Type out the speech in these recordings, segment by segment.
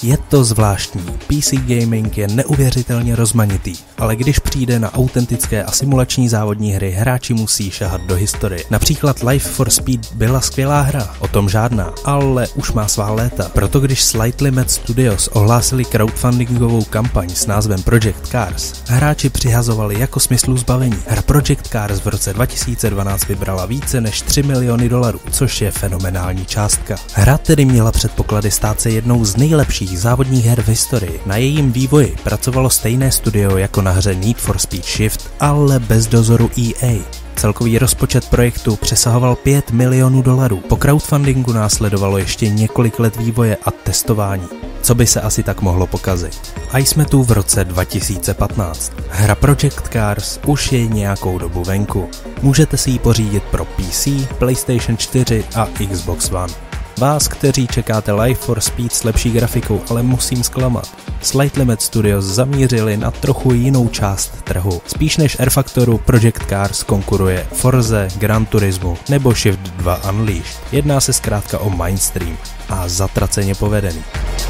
Je to zvláštní, PC gaming je neuvěřitelně rozmanitý, ale když přijde na autentické a simulační závodní hry, hráči musí šahat do historie. Například Life for Speed byla skvělá hra, o tom žádná, ale už má svá léta. Proto když Slightly Mad Studios ohlásili crowdfundingovou kampaň s názvem Project Cars, hráči přihazovali jako smyslu zbavení. Hra Project Cars v roce 2012 vybrala více než $3 miliony, což je fenomenální částka. Hra tedy měla předpoklady stát se jednou z nejlepších závodních her v historii. Na jejím vývoji pracovalo stejné studio jako na hře Need for Speed Shift, ale bez dozoru EA. Celkový rozpočet projektu přesahoval $5 milionů. Po crowdfundingu následovalo ještě několik let vývoje a testování. Co by se asi tak mohlo pokazit? A jsme tu v roce 2015. Hra Project Cars už je nějakou dobu venku. Můžete si ji pořídit pro PC, PlayStation 4 a Xbox One. Vás, kteří čekáte Life for Speed s lepší grafikou, ale musím zklamat. Slightly Mad Studios zamířili na trochu jinou část trhu. Spíš než R-Factoru Project Cars konkuruje Forze, Gran Turismo nebo Shift 2 Unleashed. Jedná se zkrátka o mainstream a zatraceně povedený.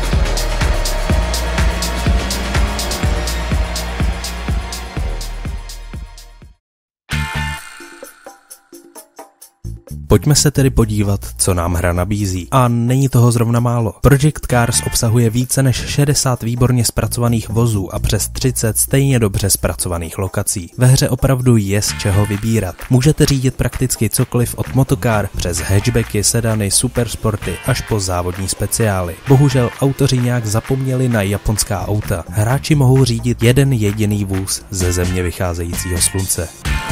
Pojďme se tedy podívat, co nám hra nabízí. A není toho zrovna málo. Project Cars obsahuje více než 60 výborně zpracovaných vozů a přes 30 stejně dobře zpracovaných lokací. Ve hře opravdu je z čeho vybírat. Můžete řídit prakticky cokoliv od motokár přes hatchbacky, sedany, supersporty až po závodní speciály. Bohužel autoři nějak zapomněli na japonská auta. Hráči mohou řídit jeden jediný vůz ze země vycházejícího slunce.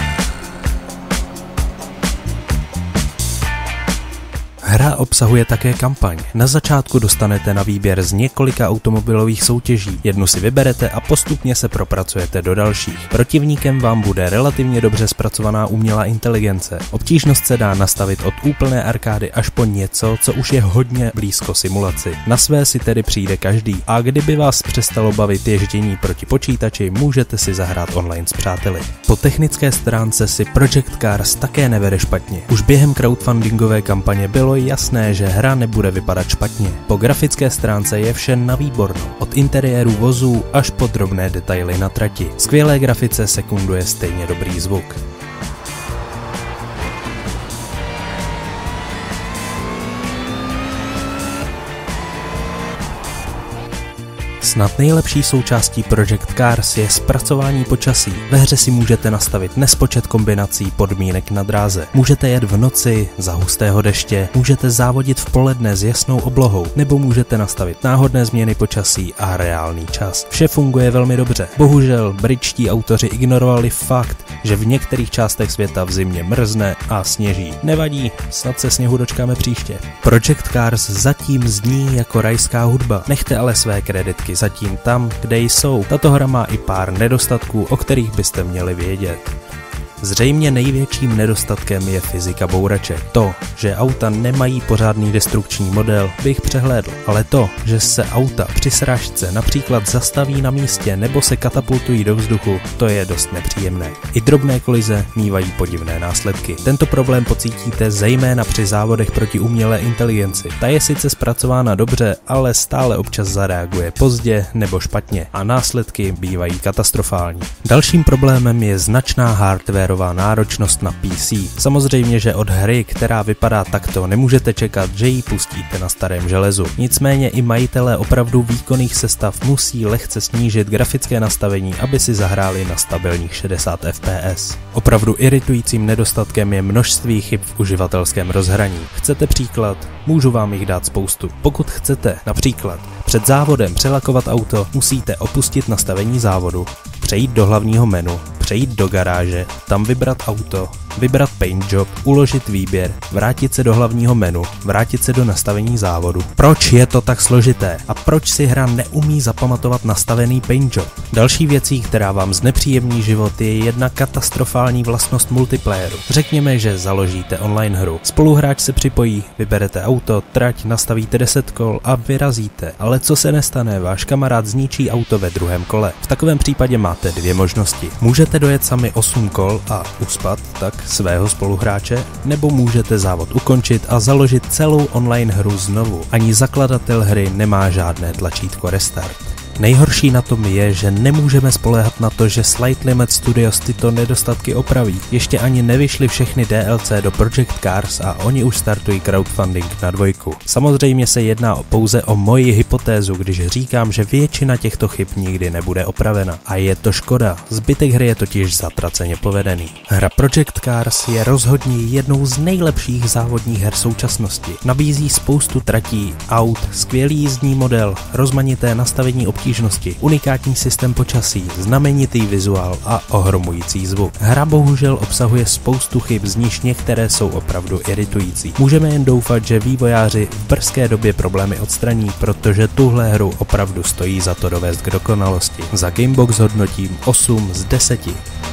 Hra obsahuje také kampaň. Na začátku dostanete na výběr z několika automobilových soutěží. Jednu si vyberete a postupně se propracujete do dalších. Protivníkem vám bude relativně dobře zpracovaná umělá inteligence. Obtížnost se dá nastavit od úplné arkády až po něco, co už je hodně blízko simulaci. Na své si tedy přijde každý. A kdyby vás přestalo bavit ježdění proti počítači, můžete si zahrát online s přáteli. Po technické stránce si Project Cars také nevede špatně. Už během crowdfundingové kampaně bylo jasné, že hra nebude vypadat špatně. Po grafické stránce je vše na výbornou. Od interiéru vozů až po drobné detaily na trati. Skvělé grafice sekunduje stejně dobrý zvuk. Snad nejlepší součástí Project Cars je zpracování počasí. Ve hře si můžete nastavit nespočet kombinací podmínek na dráze. Můžete jet v noci za hustého deště, můžete závodit v poledne s jasnou oblohou, nebo můžete nastavit náhodné změny počasí a reálný čas. Vše funguje velmi dobře. Bohužel britští autoři ignorovali fakt, že v některých částech světa v zimě mrzne a sněží. Nevadí, snad se sněhu dočkáme příště. Project Cars zatím zní jako rajská hudba. Nechte ale své kreditky zatím tam, kde jsou. Tato hra má i pár nedostatků, o kterých byste měli vědět. Zřejmě největším nedostatkem je fyzika bouraček. To, že auta nemají pořádný destrukční model, bych přehlédl, ale to, že se auta při srážce například zastaví na místě nebo se katapultují do vzduchu, to je dost nepříjemné. I drobné kolize mívají podivné následky. Tento problém pocítíte zejména při závodech proti umělé inteligenci. Ta je sice zpracována dobře, ale stále občas zareaguje pozdě nebo špatně a následky bývají katastrofální. Dalším problémem je značná hardware náročnost na PC. Samozřejmě, že od hry, která vypadá takto, nemůžete čekat, že ji pustíte na starém železu. Nicméně i majitelé opravdu výkonných sestav musí lehce snížit grafické nastavení, aby si zahráli na stabilních 60 fps. Opravdu iritujícím nedostatkem je množství chyb v uživatelském rozhraní. Chcete příklad? Můžu vám jich dát spoustu. Pokud chcete například před závodem přelakovat auto, musíte opustit nastavení závodu, přejít do hlavního menu, přejít do garáže, tam vybrat auto, vybrat paint job, uložit výběr, vrátit se do hlavního menu, vrátit se do nastavení závodu. Proč je to tak složité? A proč si hra neumí zapamatovat nastavený paint job? Další věcí, která vám znepříjemní život, je jedna katastrofální vlastnost multiplayeru. Řekněme, že založíte online hru. Spoluhráč se připojí, vyberete auto, trať, nastavíte 10 kol a vyrazíte. Ale co se nestane? Váš kamarád zničí auto ve druhém kole. V takovém případě máte dvě možnosti. Můžete Chcete dojet sami 8 kol a uspat tak svého spoluhráče? Nebo můžete závod ukončit a založit celou online hru znovu? Ani zakladatel hry nemá žádné tlačítko restart. Nejhorší na tom je, že nemůžeme spoléhat na to, že Slight Limit Studios tyto nedostatky opraví. Ještě ani nevyšly všechny DLC do Project Cars a oni už startují crowdfunding na 2. Samozřejmě se jedná pouze o moji hypotézu, když říkám, že většina těchto chyb nikdy nebude opravena. A je to škoda, zbytek hry je totiž zatraceně povedený. Hra Project Cars je rozhodně jednou z nejlepších závodních her současnosti. Nabízí spoustu tratí, aut, skvělý jízdní model, rozmanité nastavení obtížnosti, unikátní systém počasí, znamenitý vizuál a ohromující zvuk. Hra bohužel obsahuje spoustu chyb, z níž některé jsou opravdu iritující. Můžeme jen doufat, že vývojáři v brzké době problémy odstraní, protože tuhle hru opravdu stojí za to dovést k dokonalosti. Za Gamebox hodnotím 8 z 10.